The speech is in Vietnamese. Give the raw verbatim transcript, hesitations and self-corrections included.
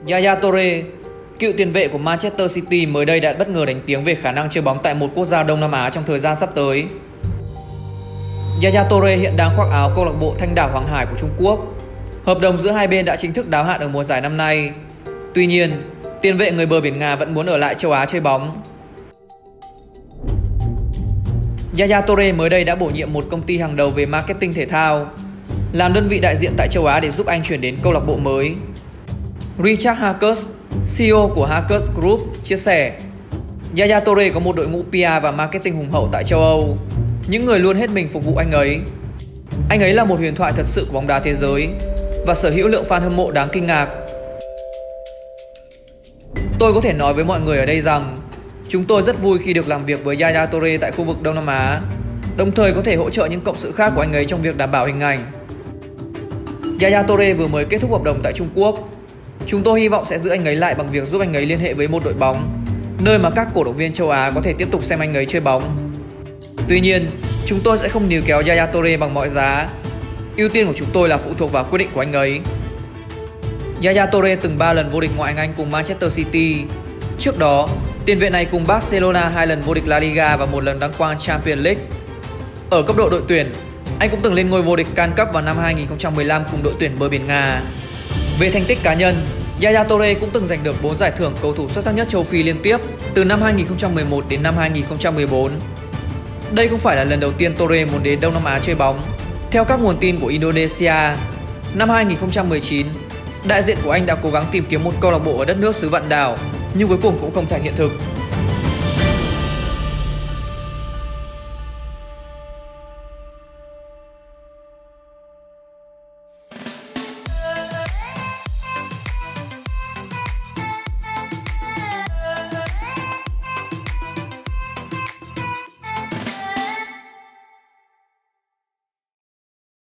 Yaya Toure, cựu tiền vệ của Manchester City mới đây đã bất ngờ đánh tiếng về khả năng chơi bóng tại một quốc gia Đông Nam Á trong thời gian sắp tới. Yaya Toure hiện đang khoác áo câu lạc bộ Thanh Đảo Hoàng Hải của Trung Quốc. Hợp đồng giữa hai bên đã chính thức đáo hạn ở mùa giải năm nay. Tuy nhiên, tiền vệ người bờ biển Nga vẫn muốn ở lại châu Á chơi bóng. Yaya Toure mới đây đã bổ nhiệm một công ty hàng đầu về marketing thể thao, làm đơn vị đại diện tại châu Á để giúp anh chuyển đến câu lạc bộ mới. Richard Harkus, xê e ô của Harkus Group, chia sẻ, Yaya Toure có một đội ngũ pê e rờ và marketing hùng hậu tại châu Âu, những người luôn hết mình phục vụ anh ấy. Anh ấy là một huyền thoại thật sự của bóng đá thế giới và sở hữu lượng fan hâm mộ đáng kinh ngạc. Tôi có thể nói với mọi người ở đây rằng chúng tôi rất vui khi được làm việc với Yaya Toure tại khu vực Đông Nam Á, đồng thời có thể hỗ trợ những cộng sự khác của anh ấy trong việc đảm bảo hình ảnh. Yaya Toure vừa mới kết thúc hợp đồng tại Trung Quốc. Chúng tôi hy vọng sẽ giữ anh ấy lại bằng việc giúp anh ấy liên hệ với một đội bóng, nơi mà các cổ động viên châu Á có thể tiếp tục xem anh ấy chơi bóng. Tuy nhiên, chúng tôi sẽ không níu kéo Yaya Toure bằng mọi giá. Ưu tiên của chúng tôi là phụ thuộc vào quyết định của anh ấy. Yaya Toure từng ba lần vô địch ngoại hạng Anh cùng Manchester City. Trước đó, tiền vệ này cùng Barcelona hai lần vô địch La Liga và một lần đăng quang Champions League. Ở cấp độ đội tuyển, anh cũng từng lên ngôi vô địch CAN Cup vào năm hai nghìn không trăm mười lăm cùng đội tuyển bờ biển Nga. Về thành tích cá nhân, Yaya Toure cũng từng giành được bốn giải thưởng cầu thủ xuất sắc nhất châu Phi liên tiếp từ năm hai nghìn không trăm mười một đến năm hai nghìn không trăm mười bốn. Đây không phải là lần đầu tiên Toure muốn đến Đông Nam Á chơi bóng. Theo các nguồn tin của Indonesia, năm hai nghìn không trăm mười chín, đại diện của anh đã cố gắng tìm kiếm một câu lạc bộ ở đất nước xứ vạn đảo, nhưng cuối cùng cũng không thành hiện thực.